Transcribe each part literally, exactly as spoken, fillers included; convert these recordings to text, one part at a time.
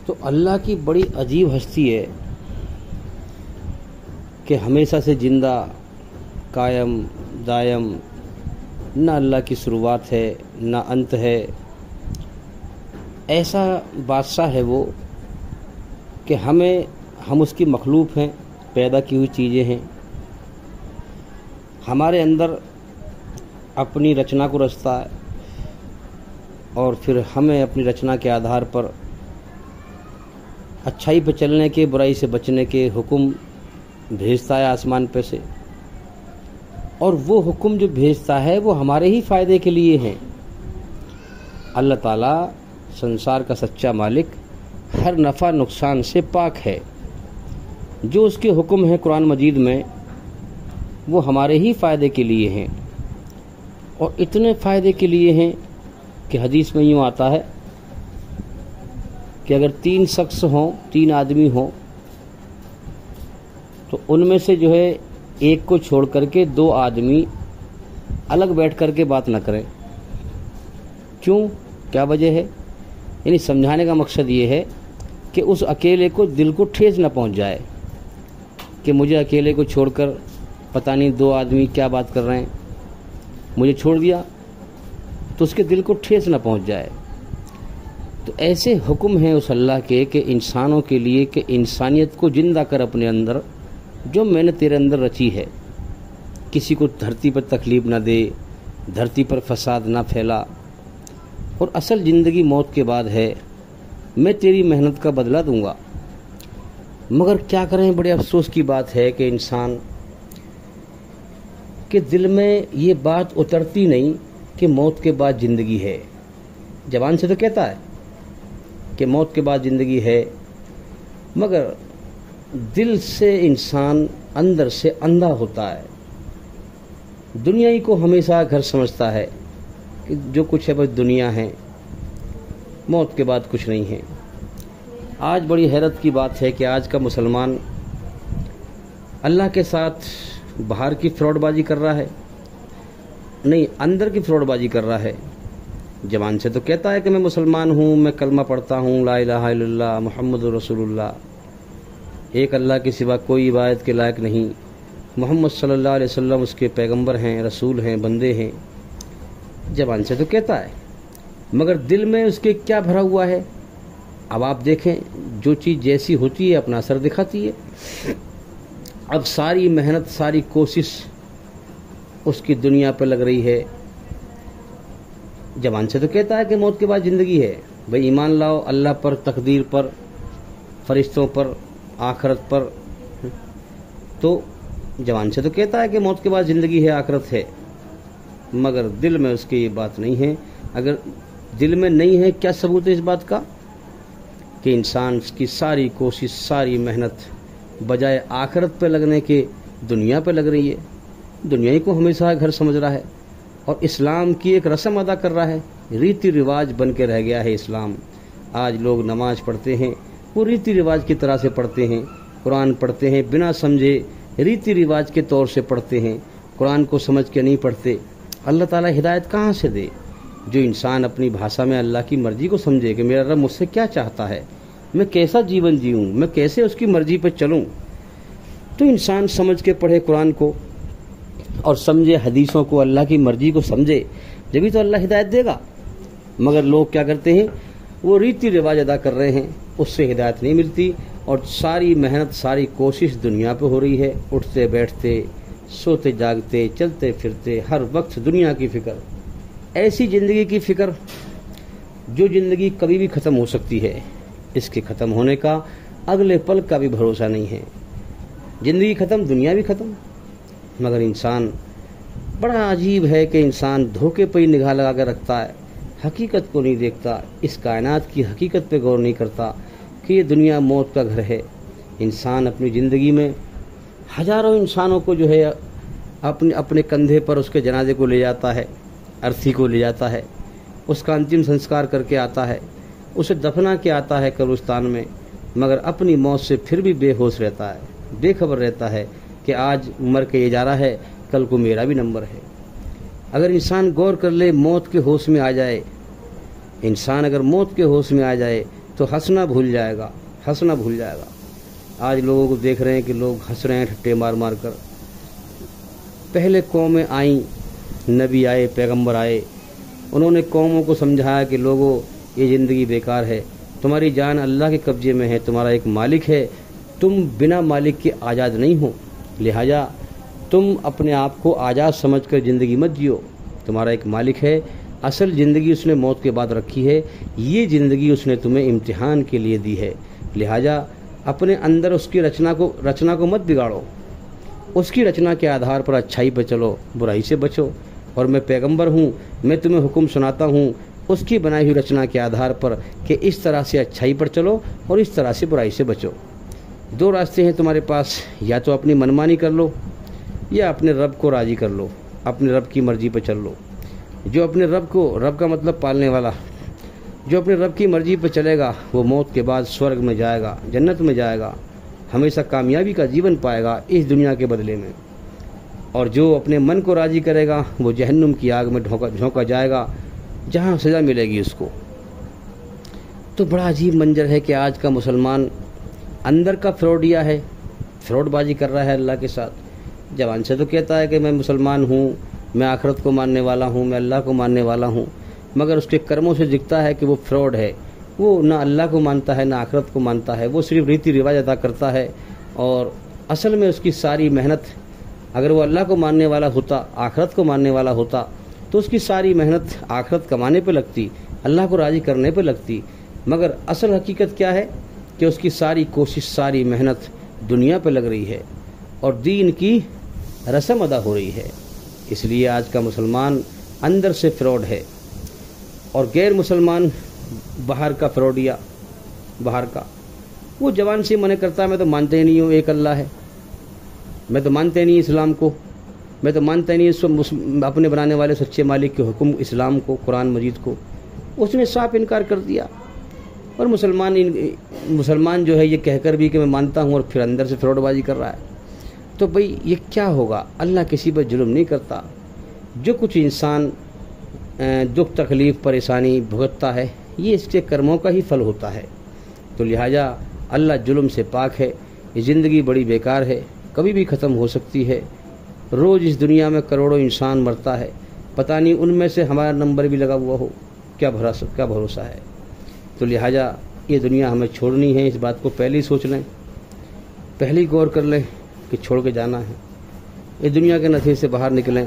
تو اللہ کی بڑی عجیب ہستی ہے کہ ہمیشہ سے زندہ، قائم دائم، نہ اللہ کی شروعات ہے نہ انت ہے۔ ایسا بادشاہ ہے وہ کہ ہمیں ہم اس کی مخلوق ہیں، پیدا کی ہوئی چیزیں ہیں، ہمارے اندر اپنی رچنا کو رچتا ہے اور پھر ہمیں اپنی رچنا کے آدھار پر اچھائی پہ چلنے کے، برائی سے بچنے کے حکم بھیجتا ہے آسمان پہ سے، اور وہ حکم جو بھیجتا ہے وہ ہمارے ہی فائدے کے لیے ہیں۔ اللہ تعالیٰ سنسار کا سچا مالک ہر نفع نقصان سے پاک ہے۔ جو اس کے حکم ہیں قرآن مجید میں وہ ہمارے ہی فائدے کے لیے ہیں، اور اتنے فائدے کے لیے ہیں کہ حدیث میں یوں آتا ہے کہ اگر تین شخص ہوں، تین آدمی ہوں، تو ان میں سے جو ہے ایک کو چھوڑ کر کے دو آدمی الگ بیٹھ کر کے بات نہ کریں۔ کیوں؟ کیا وجہ ہے؟ یعنی سمجھانے کا مقصد یہ ہے کہ اس اکیلے کو دل کو ٹھیس نہ پہنچ جائے کہ مجھے اکیلے کو چھوڑ کر پتہ نہیں دو آدمی کیا بات کر رہے ہیں، مجھے چھوڑ دیا، تو اس کے دل کو ٹھیس نہ پہنچ جائے۔ تو ایسے حکم ہیں اس اللہ کے کہ انسانوں کے لیے کہ انسانیت کو زندہ کر اپنے اندر، جو میں نے تیرے اندر رچی ہے، کسی کو دھرتی پر تکلیف نہ دے، دھرتی پر فساد نہ پھیلا، اور اصل زندگی موت کے بعد ہے، میں تیری محنت کا بدلہ دوں گا۔ مگر کیا کریں، بڑے افسوس کی بات ہے کہ انسان کے دل میں یہ بات اترتی نہیں کہ موت کے بعد زندگی ہے۔ زبان سے تو کہتا ہے کہ موت کے بعد زندگی ہے، مگر دل سے انسان اندر سے اندھا ہوتا ہے، دنیا ہی کو ہمیشہ گھر سمجھتا ہے کہ جو کچھ ہے بس دنیا ہے، موت کے بعد کچھ نہیں ہے۔ آج بڑی حیرت کی بات ہے کہ آج کا مسلمان اللہ کے ساتھ باہر کی فراڈ بازی کر رہا ہے، نہیں اندر کی فراڈ بازی کر رہا ہے۔ زبان سے تو کہتا ہے کہ میں مسلمان ہوں، میں کلمہ پڑھتا ہوں، لا الہ الا اللہ محمد رسول اللہ، ایک اللہ کے سوا کوئی عبادت کے لائق نہیں، محمد صلی اللہ علیہ وسلم اس کے پیغمبر ہیں، رسول ہیں، بندے ہیں۔ زبان سے تو کہتا ہے، مگر دل میں اس کے کیا بھرا ہوا ہے؟ اب آپ دیکھیں، جو چیز جیسی ہوتی ہے اپنا اثر دکھاتی ہے۔ اب ساری محنت، ساری کوشش اس کی دنیا پہ لگ رہی ہے۔ زبان سے تو کہتا ہے کہ موت کے بعد زندگی ہے، بھئی ایمان لاؤ اللہ پر، تقدیر پر، فرشتوں پر، آخرت پر۔ تو زبان سے تو کہتا ہے کہ موت کے بعد زندگی ہے، آخرت ہے، مگر دل میں اس کی یہ بات نہیں ہے۔ اگر دل میں نہیں ہے، کیا ثبوت ہے اس بات کا کہ انسان کی ساری کوشش، ساری محنت بجائے آخرت پہ لگنے کے دنیا پہ لگ رہی ہے، دنیا ہی کو ہمیشہ گھر سمجھ رہا ہے، اور اسلام کی ایک رسم ادا کر رہا ہے، ریتی رواج بن کے رہ گیا ہے اسلام۔ آج لوگ نماز پڑھتے ہیں، وہ ریتی رواج کی طرح سے پڑھتے ہیں، قرآن پڑھتے ہیں بنا سمجھے، ریتی رواج کے طور سے پڑھتے ہیں، قرآن کو سمجھ کے نہیں پڑھتے۔ اللہ تعالیٰ ہدایت کہاں سے دے؟ جو انسان اپنی بھاشا میں اللہ کی مرضی کو سمجھے کہ میرا رب مجھ سے کیا چاہتا ہے، میں کیسا جیون جیوں، میں کیسے اس کی مرضی پہ چلوں، تو انسان سمجھ کے پڑھے قرآن کو اور سمجھے حدیثوں کو، اللہ کی مرضی کو سمجھے، جبھی تو اللہ ہدایت دے گا۔ مگر لوگ کیا کرتے ہیں، وہ ریتی رواج ادا کر رہے ہیں، اس سے ہدایت نہیں ملتی، اور ساری محنت، ساری کوشش دنیا پہ ہو رہی ہے، اٹھتے بیٹھتے، سوتے جاگتے، چلتے پھرتے، ہر وقت دنیا کی فکر، ایسی زندگی کی فکر جو زندگی کبھی بھی ختم ہو سکتی ہے، اس کے ختم ہونے کا اگلے پل کا بھی بھروسہ نہیں ہے۔ زندگی ختم، دنیا بھی ختم، مگر انسان بڑا عجیب ہے کہ انسان دھوکے پہ ہی نگاہ لگا کر رکھتا ہے، حقیقت کو نہیں دیکھتا، اس کائنات کی حقیقت پہ غور نہیں کرتا کہ یہ دنیا موت کا گھر ہے۔ انسان اپنی زندگی میں ہزاروں انسانوں کو جو ہے اپنے اپنے کندھے پر اس کے جنازے کو لے جاتا ہے، ارتھی کو لے جاتا ہے، اس کا انتم سنسکار کر کے آتا ہے، اسے دفنا کے آتا ہے قبرستان میں، مگر اپنی موت سے پھر بھی بے ہوش رہتا ہے، بے خبر رہتا ہے کہ آج مر کے یہ جا رہا ہے، کل کو میرا بھی نمبر ہے۔ اگر انسان غور کر لے، موت کے ہوش میں آ جائے، انسان اگر موت کے ہوش میں آ جائے تو ہنسنا بھول جائے گا، ہنسنا بھول جائے گا۔ آج لوگوں کو دیکھ رہے ہیں کہ لوگ ہنس رہے ہیں ٹھٹے مار مار کر۔ پہلے قومیں آئیں، نبی آئے، پیغمبر آئے، انہوں نے قوموں کو سمجھایا کہ لوگوں یہ زندگی بیکار ہے، تمہاری جان اللہ کے قبضے میں ہے، تمہارا ایک مالک ہے، تم بنا مالک کے آزاد نہیں ہو، لہٰذا تم اپنے آپ کو آزاد سمجھ کر زندگی مت جیو، تمہارا ایک مالک ہے، اصل زندگی اس نے موت کے بعد رکھی ہے، یہ زندگی اس نے تمہیں امتحان کے لیے دی ہے، لہٰذا اپنے اندر اس کی رچنا کو رچنا کو مت بگاڑو، اس کی رچنا کے آدھار پر اچھائی پہ چلو، برائی سے بچو، اور میں پیغمبر ہوں، میں تمہیں حکم سناتا ہوں اس کی بنائی ہوئی رچنا کے آدھار پر کہ اس طرح سے اچھائی پر چلو اور اس طرح سے برائی سے بچو۔ دو راستے ہیں تمہارے پاس، یا تو اپنی منمانی کر لو یا اپنے رب کو راضی کر لو، اپنے رب کی مرضی پہ چل لو۔ جو اپنے رب کو، رب کا مطلب پالنے والا، جو اپنے رب کی مرضی پہ چلے گا وہ موت کے بعد سورگ میں جائے گا، جنت میں جائے گا، ہمیشہ کامیابی کا جیون پائے گا اس دنیا کے بدلے میں، اور جو اپنے من کو راضی کرے گا وہ جہنم کی آگ میں جھونکا جھونکا جائے گا، جہاں سزا ملے گی اس کو۔ تو بڑا عجیب منظر ہے کہ آج کا مسلمان اندر کا فراڈیا ہے، فراڈ بازی کر رہا ہے اللہ کے ساتھ۔ زبان سے تو کہتا ہے کہ میں مسلمان ہوں، میں آخرت کو ماننے والا ہوں، میں اللہ کو ماننے والا ہوں، مگر اس کے کرموں سے دکھتا ہے کہ وہ فراڈ ہے، وہ نہ اللہ کو مانتا ہے نہ آخرت کو مانتا ہے، وہ صرف ریتی رواج ادا کرتا ہے، اور اصل میں اس کی ساری محنت، اگر وہ اللہ کو ماننے والا ہوتا، آخرت کو ماننے والا ہوتا، تو اس کی ساری محنت آخرت کمانے پہ لگتی، اللہ کو راضی کرنے پہ لگتی، مگر اصل حقیقت کیا ہے کہ اس کی ساری کوشش، ساری محنت دنیا پہ لگ رہی ہے اور دین کی رسم ادا ہو رہی ہے۔ اس لیے آج کا مسلمان اندر سے فراڈ ہے، اور غیر مسلمان باہر کا فراڈیا، باہر کا وہ زبان سے منع کرتا ہے، میں تو مانتے ہی نہیں ہوں ایک اللہ ہے، میں تو مانتے نہیں اسلام کو، میں تو مانتا ہی نہیں اس اپنے بنانے والے سچے مالک کے حکم اسلام کو، قرآن مجید کو، اس نے صاف انکار کر دیا۔ اور مسلمان مسلمان جو ہے یہ کہہ کر بھی کہ میں مانتا ہوں اور پھر اندر سے فراڈ بازی کر رہا ہے، تو بھئی یہ کیا ہوگا؟ اللہ کسی پر ظلم نہیں کرتا، جو کچھ انسان دکھ تکلیف پریشانی بھگتتا ہے یہ اس کے کرموں کا ہی پھل ہوتا ہے، تو لہٰذا اللہ ظلم سے پاک ہے۔ یہ زندگی بڑی بیکار ہے، کبھی بھی ختم ہو سکتی ہے، روز اس دنیا میں کروڑوں انسان مرتا ہے، پتہ نہیں ان میں سے ہمارا نمبر بھی لگا ہوا ہو، کیا بھروسہ کیا بھروسہ ہے؟ تو لہٰذا یہ دنیا ہمیں چھوڑنی ہے، اس بات کو پہلے ہی سوچ لیں، پہلے ہی غور کر لیں کہ چھوڑ کے جانا ہے، اس دنیا کے نشے سے باہر نکلیں۔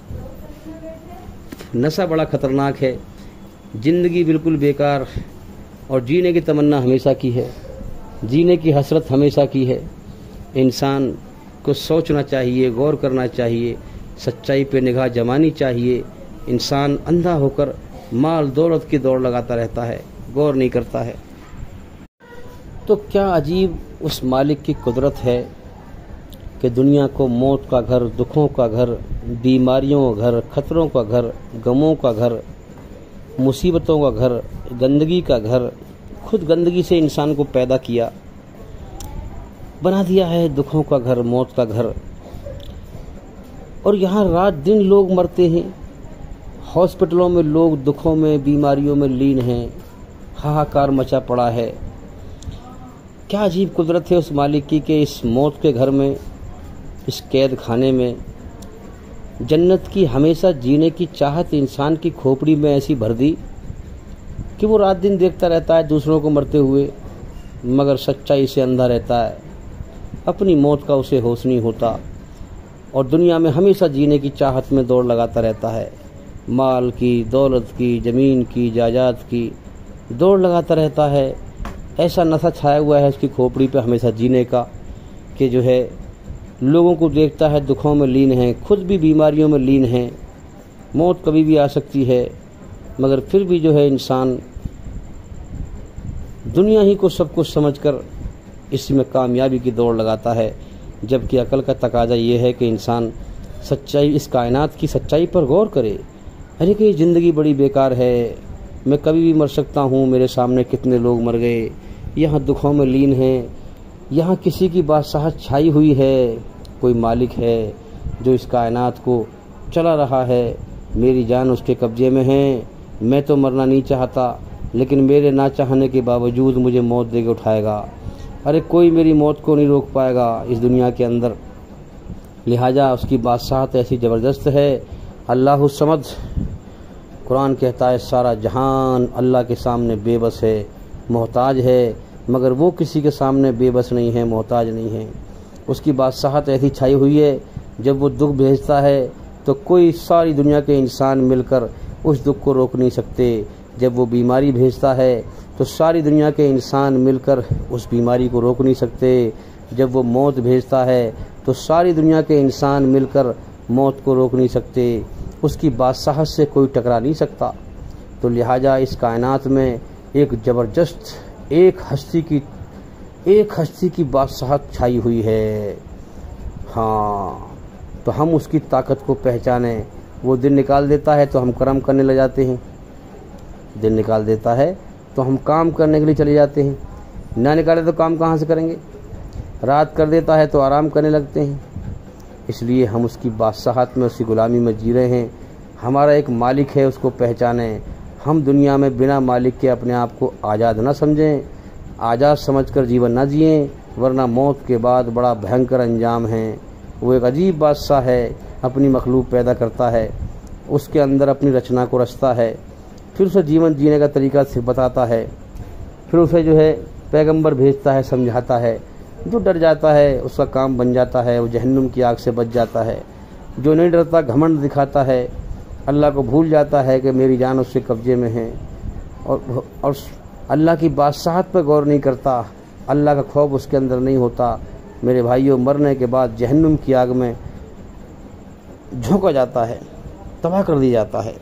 نشہ بڑا خطرناک ہے، زندگی بالکل بیکار، اور جینے کی تمنا ہمیشہ کی ہے، جینے کی حسرت ہمیشہ کی ہے۔ انسان کو سوچنا چاہیے، غور کرنا چاہیے، سچائی پہ نگاہ جمانی چاہیے۔ انسان اندھا ہو کر مال دولت کی دوڑ لگاتا رہتا ہے، غور نہیں کرتا ہے۔ تو کیا عجیب اس مالک کی قدرت ہے کہ دنیا کو موت کا گھر، دکھوں کا گھر، بیماریوں کا گھر، خطروں کا گھر، غموں کا گھر، مصیبتوں کا گھر، گندگی کا گھر، خود گندگی سے انسان کو پیدا کیا، بنا دیا ہے دکھوں کا گھر، موت کا گھر، اور یہاں رات دن لوگ مرتے ہیں، ہاسپٹلوں میں لوگ دکھوں میں، بیماریوں میں لین ہیں، ہاہاکار مچا پڑا ہے۔ کیا عجیب قدرت ہے اس مالک کی کہ اس موت کے گھر میں، اس قید خانے میں، جنت کی ہمیشہ جینے کی چاہت انسان کی کھوپڑی میں ایسی بھر دی کہ وہ رات دن دیکھتا رہتا ہے دوسروں کو مرتے ہوئے، مگر سچائی سے اندھا رہتا ہے، اپنی موت کا اسے ہوش نہیں ہوتا، اور دنیا میں ہمیشہ جینے کی چاہت میں دوڑ لگاتا رہتا ہے، مال کی، دولت کی، زمین کی، جائیداد کی دوڑ لگاتا رہتا ہے۔ ایسا نشہ چھایا ہوا ہے اس کی کھوپڑی پہ ہمیشہ جینے کا کہ جو ہے لوگوں کو دیکھتا ہے دکھوں میں لین ہیں، خود بھی بیماریوں میں لین ہیں، موت کبھی بھی آ سکتی ہے، مگر پھر بھی جو ہے انسان دنیا ہی کو سب کچھ سمجھ کر اس میں کامیابی کی دوڑ لگاتا ہے، جبکہ عقل کا تقاضا یہ ہے کہ انسان سچائی، اس کائنات کی سچائی پر غور کرے۔ ارے کہ یہ زندگی بڑی بیکار ہے، میں کبھی بھی مر سکتا ہوں، میرے سامنے کتنے لوگ مر گئے، یہاں دکھوں میں لین ہیں، یہاں کسی کی بادشاہت چھائی ہوئی ہے، کوئی مالک ہے جو اس کائنات کو چلا رہا ہے، میری جان اس کے قبضے میں ہے، میں تو مرنا نہیں چاہتا، لیکن میرے نہ چاہنے کے باوجود مجھے موت دے کے اٹھائے گا۔ ارے کوئی میری موت کو نہیں روک پائے گا اس دنیا کے اندر، لہٰذا اس کی بادشاہت ایسی زبردست ہے۔ اللہ الصمد، قرآن کہتا ہے سارا جہان اللہ کے سامنے بے بس ہے، محتاج ہے، مگر وہ کسی کے سامنے بے بس نہیں ہے، محتاج نہیں ہے۔ اس کی بادشاہت ایسی چھائی ہوئی ہے، جب وہ دکھ بھیجتا ہے تو کوئی ساری دنیا کے انسان مل کر اس دکھ کو روک نہیں سکتے۔ جب وہ بیماری بھیجتا ہے تو ساری دنیا کے انسان مل کر اس بیماری کو روک نہیں سکتے۔ جب وہ موت بھیجتا ہے تو ساری دنیا کے انسان مل کر موت کو روک نہیں سکتے۔ اس کی بادشاہت سے کوئی ٹکرا نہیں سکتا۔ تو لہٰذا اس کائنات میں ایک زبردست ایک ہستی کی ایک ہستی کی بادشاہت چھائی ہوئی ہے۔ ہاں، تو ہم اس کی طاقت کو پہچانیں۔ وہ دن نکال دیتا ہے تو ہم کرم کرنے لگ جاتے ہیں، دن نکال دیتا ہے تو ہم کام کرنے کے لیے چلے جاتے ہیں، نہ نکالے تو کام کہاں سے کریں گے؟ رات کر دیتا ہے تو آرام کرنے لگتے ہیں۔ اس لیے ہم اس کی بادشاہت میں، اس کی غلامی میں جی رہے ہیں۔ ہمارا ایک مالک ہے، اس کو پہچانیں۔ ہم دنیا میں بنا مالک کے اپنے آپ کو آزاد نہ سمجھیں، آزاد سمجھ کر جیون نہ جئیں، ورنہ موت کے بعد بڑا بھینکر انجام ہے۔ وہ ایک عجیب بادشاہ ہے، اپنی مخلوق پیدا کرتا ہے، اس کے اندر اپنی رچنا کو رچتا ہے، پھر اسے جیون جینے کا طریقہ سے بتاتا ہے، پھر اسے جو ہے پیغمبر بھیجتا ہے، سمجھاتا ہے۔ جو ڈر جاتا ہے اس کا کام بن جاتا ہے، وہ جہنم کی آگ سے بچ جاتا ہے۔ جو نہیں ڈرتا، گھمنڈ دکھاتا ہے، اللہ کو بھول جاتا ہے کہ میری جان اس سے قبضے میں ہے، اور اور اللہ کی بادشاہت پر غور نہیں کرتا، اللہ کا خوف اس کے اندر نہیں ہوتا، میرے بھائیوں، مرنے کے بعد جہنم کی آگ میں جھونکا جاتا ہے، تباہ کر دیا جاتا ہے۔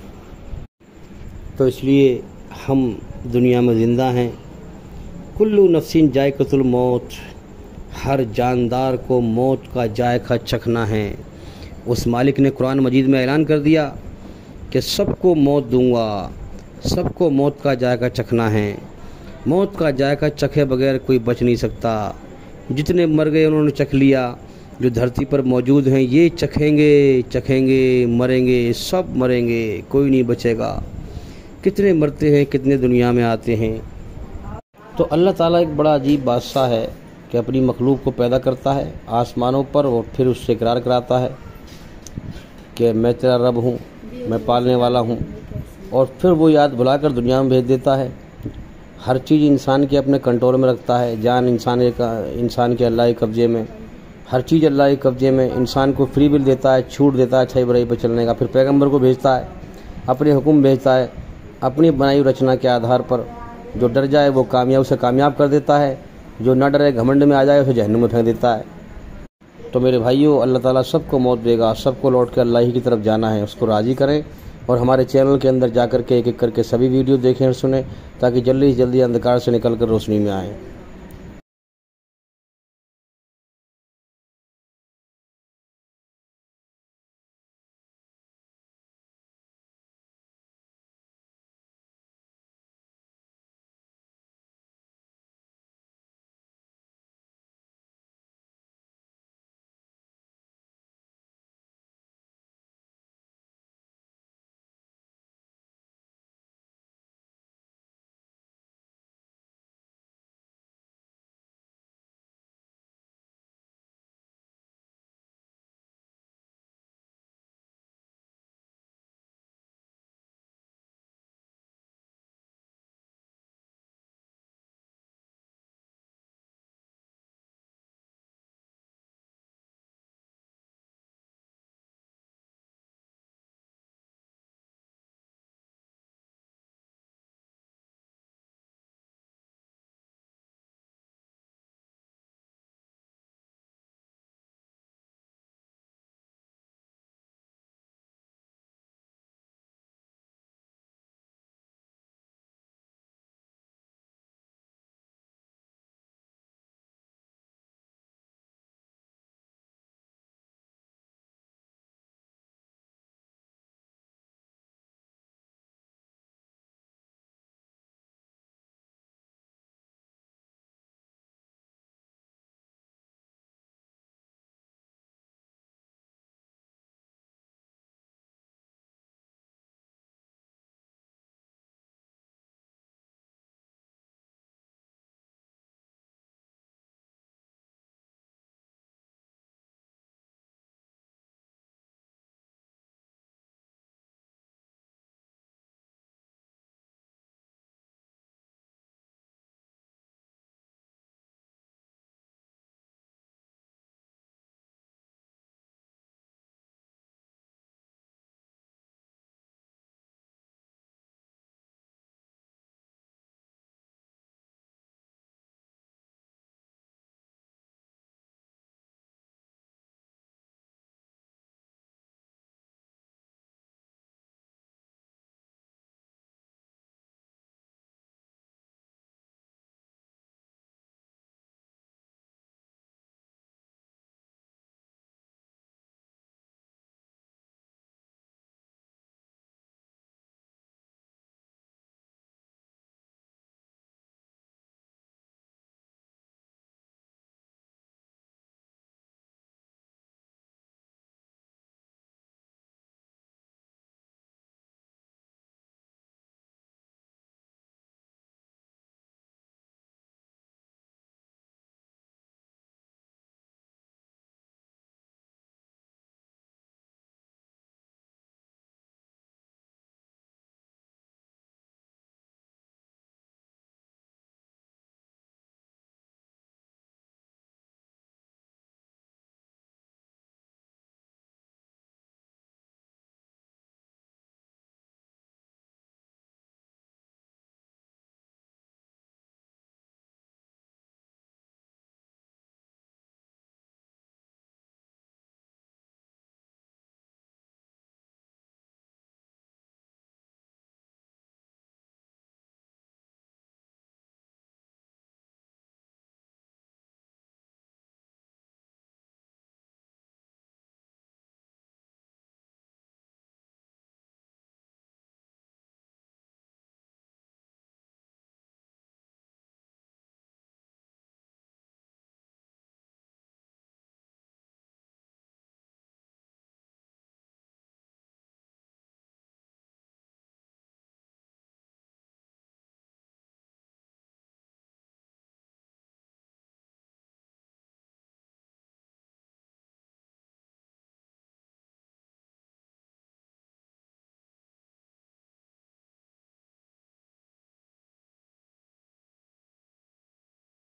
تو اس لیے ہم دنیا میں زندہ ہیں۔ کلو نفسین ذائقۃ الموت، ہر جاندار کو موت کا ذائقہ چکھنا ہے۔ اس مالک نے قرآن مجید میں اعلان کر دیا کہ سب کو موت دوں گا، سب کو موت کا ذائقہ چکھنا ہے۔ موت کا ذائقہ چکھے بغیر کوئی بچ نہیں سکتا۔ جتنے مر گئے انہوں نے چکھ لیا، جو دھرتی پر موجود ہیں یہ چکھیں گے، چکھیں گے، مریں گے، سب مریں گے، کوئی نہیں بچے گا۔ کتنے مرتے ہیں، کتنے دنیا میں آتے ہیں۔ تو اللہ تعالیٰ ایک بڑا عجیب بادشاہ ہے کہ اپنی مخلوق کو پیدا کرتا ہے آسمانوں پر، اور پھر اس سے اقرار کراتا ہے کہ میں تیرا رب ہوں، میں پالنے والا ہوں، اور پھر وہ یاد بلا کر دنیا میں بھیج دیتا ہے۔ ہر چیز انسان کے اپنے کنٹرول میں رکھتا ہے، جان انسان کا انسان کے اللہ کے قبضے میں، ہر چیز اللہ کے قبضے میں۔ انسان کو فری ول دیتا ہے، چھوٹ دیتا ہے اچھائی برائی پہ چلنے کا، پھر پیغمبر کو بھیجتا ہے، اپنے حکم بھیجتا ہے، اپنی بنائی رچنا کے آدھار پر۔ جو ڈر جائے وہ کامیاب اسے کامیاب کر دیتا ہے، جو نہ ڈرے گھمنڈ میں آ جائے اسے جہنم میں پھینک دیتا ہے۔ تو میرے بھائیوں، اللہ تعالیٰ سب کو موت دے گا، سب کو لوٹ کے اللہ ہی کی طرف جانا ہے، اس کو راضی کریں، اور ہمارے چینل کے اندر جا کر کے ایک ایک کر کے سبھی ویڈیو دیکھیں اور سنیں، تاکہ جلدی سے جلدی اندھکار سے نکل کر روشنی میں آئیں۔